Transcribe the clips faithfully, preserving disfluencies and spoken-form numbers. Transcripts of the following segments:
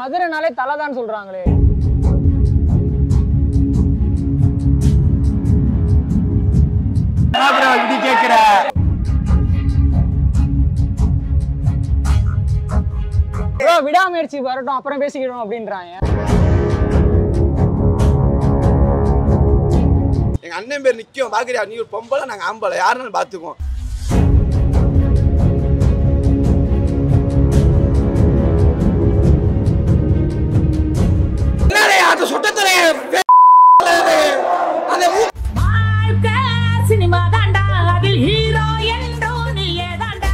மதுரைனாலே தலைதான் சொல்றாங்களே. இப்படி கேக்குற ப்ரோ விடாமுயற்சி வரட்டும் அப்புறம் பேசிக்கிறோம் அப்படின்றாங்க. எங்க அண்ணன் பேர் நிக்கும் பாக்குறியா, நீ ஒரு பொம்பளை நாங்க ஆம்பளை யாருன்னு பாத்துக்குவோம். அந்த சுட்டத்துறைய சினிமா தாண்டா அதில் ஹீரோ என்றோ நீயே தாண்டா.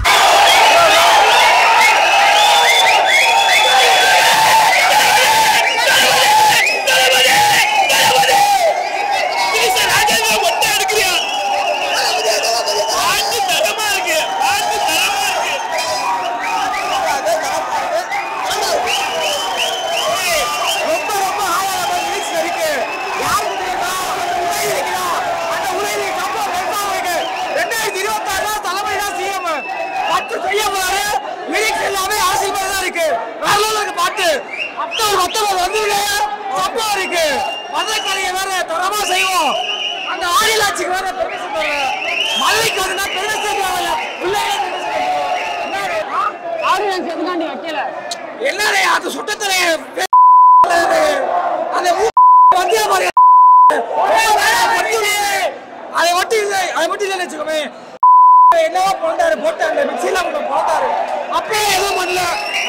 என்னவா போட்டாரு போட்டாரு மிக்சில போட்டாரு அப்பயே எதுவும் பண்ணல.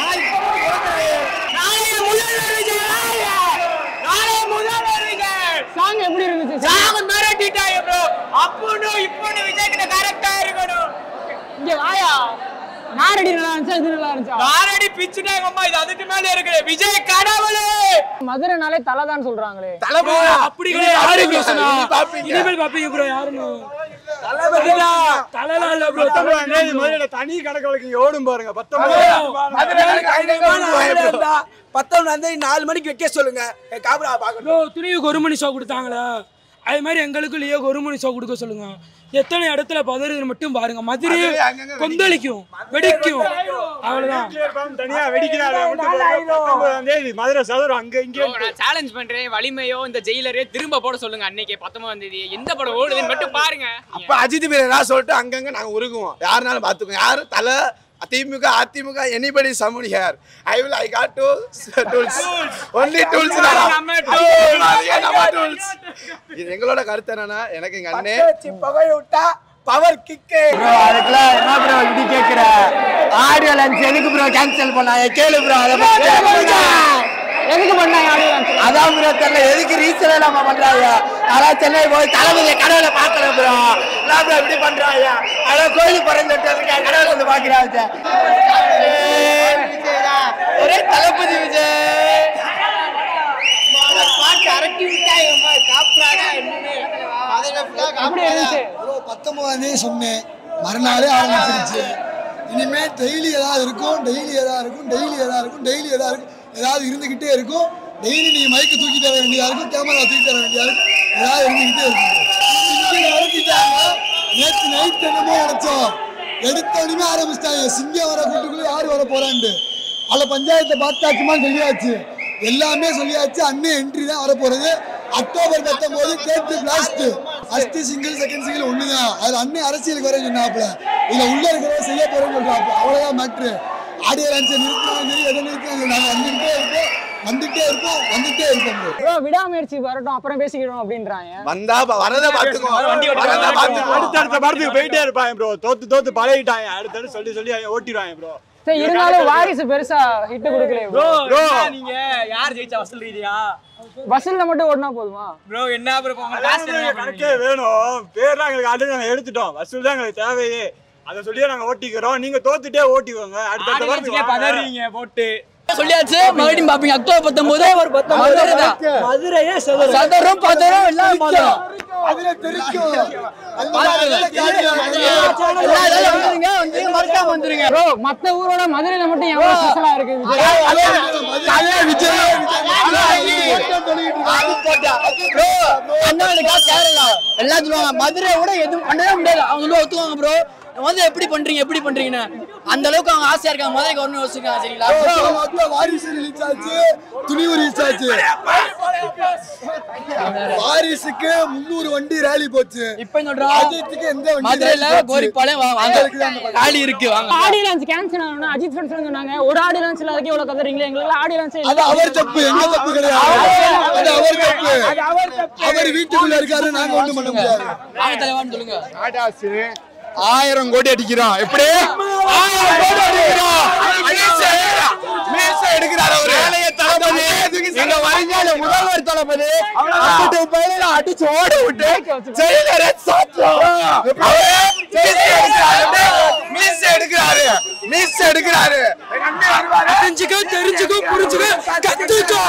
சாங் எப்படி இருந்துச்சு? சாங் மிரட்டிட்டாங்க ப்ரோ. அப்போனு இப்போனு விஜய் கிட்ட கரெக்ட்டா இருக்கணும். இங்க வாயா. நாரடி நல்லா இருந்துச்சா இது நல்லா இருந்துச்சா? நாரடி பிச்சுட்டாங்க அம்மா. இது அதுக்கு மேல இருக்கு. விஜய் கடவுளே. மதுரைனாலே தலைதான் சொல்றாங்களே. தலைபதி அப்படி யாரு பேசுனா பாப்பீங்க. இனிமேல் பாப்பீங்க ப்ரோ யாருன்னு. தலைபதிடா தலைல இல்ல ப்ரோ. பத்தொன்பது மதுரையில தனி கணக்கு வழக்கு ஓடும் பாருங்க. பத்தொன்பது பத்தொன்பது நாலு மணிக்கு வைக்க சொல்லுங்க. காபரா பாக்கணும் ப்ரோ. துணிவுக்கு ஒரு மணி ஷோ கொடுத்தாங்களா, அதே மாதிரி எங்களுக்கு லியோ ஒரு மணி ஷோ கொடுக்க சொல்லுங்க. எத்தனை இடத்துல பதறுது மட்டும் பாருங்க. மதுரை கொந்தளிக்கும் வெடிக்கும் அவ்வளவுதான். தனியா வெடிக்கிறாரு மதுரை சதுரம் அங்க இங்க. நான் சேலஞ்ச் பண்றேன், வலிமையோ இந்த ஜெயிலரே திரும்ப போட சொல்லுங்க. அன்னைக்கு பத்தொன்பதாம் தேதி எந்த படம் ஓடுதுன்னு மட்டும் பாருங்க. அப்ப அஜித் பேரா சொல்லிட்டு அங்கங்க நாங்க உருகுவோம். யாருனாலும் பாத்துக்கோங்க. யாரு தலை DMK AIADMK anybody somebody here I will I got to tools only tools நம்ம டூல்ஸ். இது எங்களோட கருத்து என்னன்னா, எனக்கு எங்க அண்ணே பகை விட்டா பவர் கிக் ப்ரோ. அதுக்குலாம் என்ன ப்ரோ இப்படி கேக்குற? ஆடியோ லான்ச் எதுக்கு ப்ரோ கேன்சல் பண்ணாங்க கேளு ப்ரோ. அத எதுக்கு பண்ணாங்க ஆடியோ லான்ச்? அதான் ப்ரோ தெரியல எதுக்கு ரீசன் இல்லாம பண்றாங்க. அதான் சென்னை போய் தளபதியை கடவுளை பார்க்கல ப்ரோ. நான் ப்ரோ இப்படி பண்றாங்க. அதான் கோயிலுக்கு பறந்துட்டு இருக்கேன், கடவுளை வந்து பாக்குறாங்க. ஒரே தளபதி விஜய் பாட்டு அரட்டி விட்டாங்க காப்புறாங்க. பத்தொன்பதாம் தேதி சொன்னேன், மறுநாளே ஆரம்பிச்சிருச்சு. இனிமே டெய்லி ஏதாவது இருக்கும், டெய்லி ஏதாவது இருக்கும், டெய்லி ஏதாவது இருக்கும், டெய்லி ஏதாவது இருக்கும், ஏதாவது இருந்துகிட்டே இருக்கும். டெய்லி நீங்க மைக்கு தூக்கி தர வேண்டியதா இருக்கும், கேமரா தூக்கி தர வேண்டியதா இருக்கும், ஏதாவது இருந்துகிட்டே இருக்கும். நேற்று நைட் என்னமோ நினைச்சோம், எடுத்தோடனே ஆரம்பிச்சிட்டாங்க. சிங்கம் வர கூட்டுக்குள்ள யாரு வர போறான்ட்டு பல பஞ்சாயத்தை பார்த்தாச்சுமா சொல்லியாச்சு, எல்லாமே சொல்லியாச்சு. அண்ணன் என்ட்ரி தான் வர போறது. அக்டோபர் பத்தொன்பது கேட்டு blast first single second single ஒண்ணுதான். அது அண்ணன் அரசியலுக்கு வரேன்னு சொன்னாப்ல, இதுல உள்ள இருக்கிறத செய்ய போறேன்னு சொல்றாப்ல. அவ்வளவுதான் மேட்ரு. ஆடியோ லான்ச்சை நிறுத்தினாலும் சரி, எதை நிறுத்தினாலும் நாங்க வந்துட்டே இருப்போம் வந்துட்டே இருப்போம் வந்துட்டே இருப்போம் ப்ரோ. விடாமுயற்சி வரட்டும் அப்புறம் பேசிக்கிறோம் அப்படின்றாங்க. வந்தா வரத பாத்துக்கோ. அடுத்த அடுத்த படத்துக்கு போயிட்டே இருப்பாங்க ப்ரோ. தோத்து தோத்து பழகிட்டாங்க. அடுத்து சொல்லி சொல்லி ஓட்டிடுவாங்க ப்ரோ. சரி, இருந்தாலும் வாரிசு பெருசா ஹிட் கொடுக்கல ப்ரோ. ப்ரோ நீங்க யார் ஜெயிச்சா வசூல் ரீதியா? பஸ்ல மட்டும் ஓடினா போதுமா ப்ரோ? என்ன ப்ரோ கணக்கே வேணும். பேர்லாம் எங்களுக்கு ஆல்ரெடி நாங்க எடுத்துட்டோம். வசூல் தான் எங்களுக்கு தேவையே. அதை சொல்லியே நாங்க ஓட்டிக்கிறோம். நீங்க தோத்துட்டே ஓட்டிக்கோங்க. அடுத்த வாரத்துக்கு பதறீங்க போட்டு சொல்லியாச்சு. மறுபடியும் பாப்பீங்க அக்டோபர் பத்தொன்பது மதுரையே சதரும் பதரும் எல்லாம் அதுல தெரிக்கும். ப்ரோ மத்த ஊரோட மதுரையில மட்டும் எவ்வளவு ஸ்பெஷலா இருக்கு எல்லா சொல்லுவாங்க மதுரை விட எதுவும் பண்ணவே முடியாது. அவங்க ஒத்துவாங்க ப்ரோ. வந்து எப்படி பண்றீங்க எப்படி பண்றீங்கன்னு அந்த அளவுக்கு அவங்க ஆசையா இருக்காங்க மதுரைக்கு வரணும்னு யோசிச்சிருக்காங்க சரிங்களா வாரிசு ரிலீஸ் ஆச்சு துணிவு ரிலீஸ் ஆச்சு வாரிசுக்கு முன்னூறு வண்டி ரேலி போச்சு இப்ப சொல்றோம் அஜித்துக்கு எந்த வண்டி மதுரையில கோரிப்பாளையம் ரேலி இருக்கு வாங்க ஆடி லான்ச் கேன்சல் ஆகணும் அஜித் ஃபேன்ஸ் சொன்னாங்க ஒரு ஆடி லான்ச் இல்லாதக்கு இவ்வளவு கதறீங்களே எங்களுக்கு ஆடி லான்ச் அது அவர் தப்பு எங்க தப்பு கிடையாது அது அவர் தப்பு அவர் வீட்டுக்குள்ள இருக்காரு நாங்க ஒண்ணும் பண்ண முடியாது வாங்க தலைவான்னு சொல்லுங்க ஆயிரம் கோடி அடிக்கிறோம் எப்படி ஆயிரம் கோடி அடிக்கிறோம் மீசை எடுக்கிறார் அவரு தளபதி எங்க வருங்கால முதல்வர் தளபதி அப்படி பையில அடிச்சு ஓட விட்டு ஜெயிலரை சாத்துறோம் மீசை எடுக்கிறாரு மீசை எடுக்கிறாரு தெரிஞ்சுக்கோ தெரிஞ்சுக்கோ புரிஞ்சுக்கோ கத்துக்கோ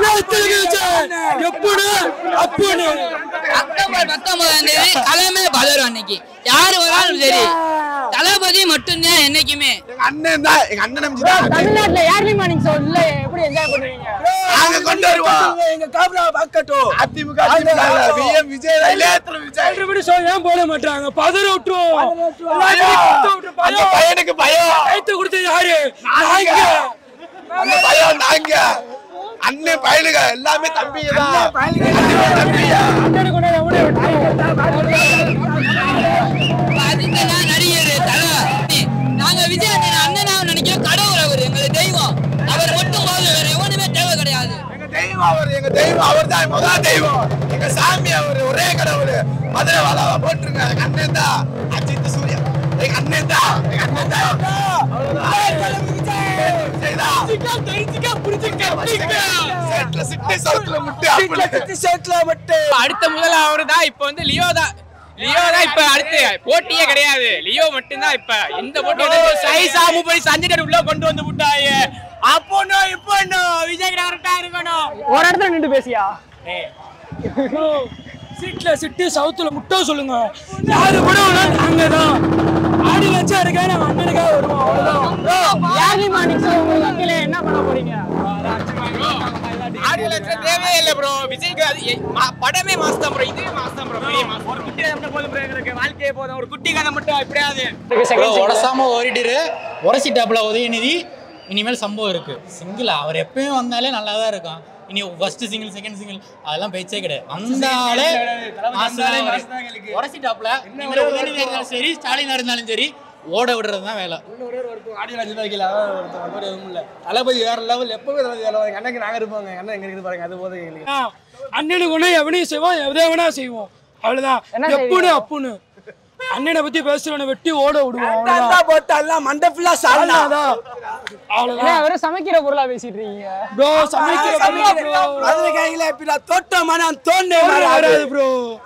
எப்படி அப்படி அக்டோபர் பத்தொன்பதாம் தேதி தலைமை பலரும் அன்னைக்கு யாரு வராலும் சரி தளபதி மட்டும்தான் என்னைக்குமே எங்க அண்ணன் தான் எங்க அண்ணன் நம்பிதான் தமிழ்நாட்டுல ஏர்லி மார்னிங் ஷோ இல்ல எப்படி என்ஜாய் பண்ணுவீங்க நாங்க கொண்டு வருவோம் எங்க காப்ரா பாக்கட்டும் அதிமுக விஎம் விஜய் இளையத்துல விஜய் எப்படி ஷோ ஏன் போட மாட்டாங்க பதற விட்டுரும் அந்த பையனுக்கு பயம் கைத்து கொடுத்தது யாரு நாங்க அந்த பயம் நாங்க அண்ணன் பையனுங்க எல்லாமே தம்பிங்க தான் தம்பியா அதுதான் நடிகர் தல நாங்க விஜய் அண்ணன் அண்ணனா நினைக்கிறோம் கடவுள் அவர் எங்க தெய்வம் அவர் மட்டும் போதும் வேற எவனுமே தேவை கிடையாது எங்க தெய்வம் அவர் எங்க தெய்வம் அவர் தான் முதல் தெய்வம் எங்க சாமி அவர் ஒரே கடவுள் மதுரை வாழாவ போட்டுருங்க எங்க அண்ணன் தான் அஜித் சூர்யா எங்க அண்ணன் தான் எங்க அண்ணன் தான் அடுத்த முதல்ல அவரு தான் இப்ப வந்து லியோ தான் லியோ தான் இப்ப அடுத்து போட்டியே கிடையாது லியோ மட்டும்தான் இப்ப எந்த போட்டி சைசாமு போய் சஞ்சய் உள்ள கொண்டு வந்து விட்டாங்க அப்போ இப்போ விஜய் கரெக்டா இருக்கணும் ஒரு இடத்துல நின்று பேசியா சீட்ல சிட்டு சவுத்துல முட்டை சொல்லுங்க யாரு கூட நாங்க தான் ஆடி வச்சா இருக்கா நாங்க அண்ணனுக்காக வருவோம் அவ்வளவுதான் ஏர்லி மார்னிங் ஷோ உங்களுக்கு அங்கல என்ன பண்ண போறீங்க ஆடி லட்சம் தேவையே இல்ல ப்ரோ விஜய்க்கு அது மா- படமே மாஸ் தான் ப்ரோ இதே மாஸ் தான் ப்ரோ பெரிய மாஸ் ஒரு குட்டி கதை மட்டும் போதும் ப்ரோ எங்களுக்கு வாழ்க்கையே போதும் ஒரு குட்டி கதை மட்டும் எப்படியாவது உடசாம ஓடிட்டு உடச்சிட்டாப்புல உதயநிதி இனிமேல் சம்பவம் இருக்கு சிங்கிள் அவர் எப்பயும் வந்தாலே நல்லா தான் இருக்கும் இனி ஃபர்ஸ்ட் சிங்கிள் செகண்ட் சிங்கிள் அதெல்லாம் பேச்சே கிடையாது அந்த ஆளே உடச்சிட்டாப்புல உதயநிதி இருந்தாலும் சரி ஸ்டாலினா இருந்தாலும் சரி ஓட விடுறது தான் வேலை ஆடி ராஜ் வைக்கல எதுவும் இல்ல தளபதி வேற லெவல் எப்பவுமே தளபதி வேலை எங்க அண்ணனுக்கு நாங்க இருப்போங்க எங்க அண்ணன் எங்க இருக்குது பாருங்க அது போதும் எங்களுக்கு அண்ணனுக்கு ஒண்ணு எவனையும் செய்வோம் எதை வேணா செய்வோம் அவ்வளவுதான் எப்பன்னு அப்புன்னு அண்ணனை பத்தி பேசுறவனை வெட்டி ஓட விடுவோம் அவ்வளவுதான் போட்டா எல்லாம் மண்டை ஃபுல்லா சாலா அவ்வளவுதான் அவ்வளவுதான் வெறும் சமைக்கிற பொருளா பேசிட்டு இருக்கீங்க ப்ரோ சமைக்கிற மதுரை கையில இப்ப தோட்டமான தோண்டே வராது ப்ரோ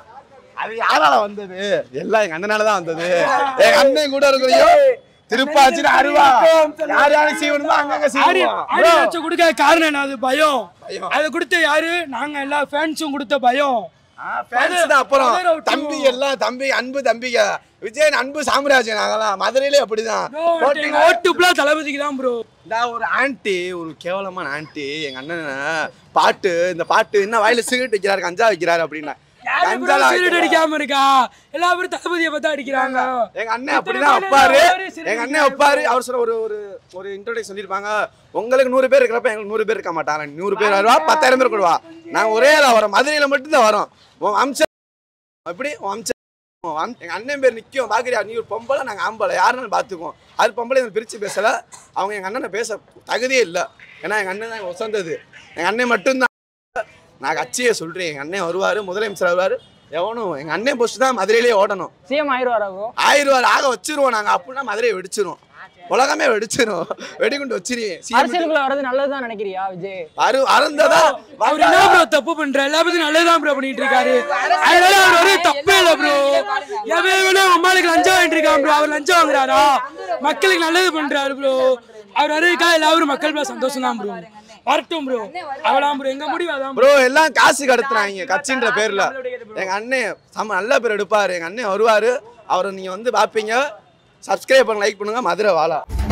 அது யாரால வந்தது எல்லாம் எங்க அண்ணனால தான் வந்தது எங்க அண்ணன் கூட இருக்கிறையோ திருப்பாச்சி அருவா யார் யாரும் செய்யணுமோ அங்கங்க ஆடி செய்வோம் ஆடி வச்சு கொடுக்க காரணம் என்ன அது பயம் அதை கொடுத்த யாரு நாங்க எல்லா ஃபேன்ஸும் கொடுத்த பயம் ஃபேன்ஸ் தான் அப்புறம் தம்பி எல்லாம் தம்பி அன்பு தம்பிங்க விஜயன் அன்பு சாம்ராஜ்யம் நாங்கலாம் மதுரையிலே அப்படிதான் ஓட்டு புலா தளபதிக்கு தான் ப்ரோ நான் ஒரு ஆன்ட்டி ஒரு கேவலமான ஆன்ட்டி எங்க அண்ணன் பாட்டு இந்த பாட்டு என்ன வாயில சிகரெட் வைக்கிறாரு கஞ்சா வைக்கிறாரு அப்படின்னா சிகரெட் அடிக்காம இருக்கா எல்லா பேரும் தளபதியை பார்த்தா அடிக்கிறாங்க எங்க அண்ணன் அப்படிதான் வைப்பாரு எங்க அண்ணன் வைப்பாரு அவர் சொல்ல ஒரு ஒரு ஒரு இன்ட்ரோடக்ஷன் சொல்லியிருப்பாங்க உங்களுக்கு நூறு பேர் இருக்கிறப்ப எங்களுக்கு நூறு பேர் இருக்க மாட்டாங்க நூறு பேர் வருவா பத்தாயிரம் பேர் கொடுவா நாங்க ஒரே வரோம் மதுரையில மட்டும்தான் வரோம் உன் அம்சம் எப்படி உன் அம்சம் எங்க அண்ணன் பேர் நிற்கும் பாக்குறியா நீ ஒரு பொம்பளை நாங்க ஆம்பளை யாருன்னு பாத்துக்குவோம் அது பொம்பளை பிரிச்சு பேசல அவங்க எங்க அண்ணனை பேச தகுதியே இல்லை ஏன்னா எங்க அண்ணன் தான் வசந்தது எங்க அண்ணன் மட்டும்தான் நான் கட்சியை சொல்றேன் எங்க அண்ணன் வருவாரு முதலமைச்சர் வருவாரு எவனும் எங்க அண்ணன் போஸ்ட் தான் மதுரையிலேயே ஓடணும் சிஎம் ஆயிரம் ஆயிரம் ஆக வச்சிருவோம் நாங்க அப்படின்னா மதுரையை வெடிச்சிரும் உலகமே வெடிச்சிரும் வெடிகுண்டு வச்சிருவேன் அரசியலுக்குள்ள வரது நல்லதுதான் நினைக்கிறியா விஜய் அரு அருந்ததா அவர் என்ன ப்ரோ தப்பு பண்ற எல்லா பத்தி நல்லதான் ப்ரோ பண்ணிட்டு இருக்காரு அதனால அவர் ஒரே தப்பே இல்ல ப்ரோ எவன் வேணா அம்மாளுக்கு லஞ்சம் வாங்கிட்டு இருக்கான் ப்ரோ அவர் லஞ்சம் வாங்குறாரா மக்களுக்கு நல்லது பண்றாரு ப்ரோ அவர் வரைக்கா எல்லாரும் மக்கள் பேர் சந்தோஷம் தான் ப்ரோ வரட்டும் ப்ரோ அவளாம் ப்ரோ எங்க முடிவு அதான் ப்ரோ எல்லாம் காசு கடத்துறாங்க கட்சின்ற பேர்ல எங்க அண்ணன் சம நல்ல பேர் எடுப்பாரு எங்க அண்ணன் வருவாரு அவரை நீங்க வந்து பாப்பீங்க சப்ஸ்கிரைப் பண்ண லைக் பண்ணுங்க மதுரை வாழா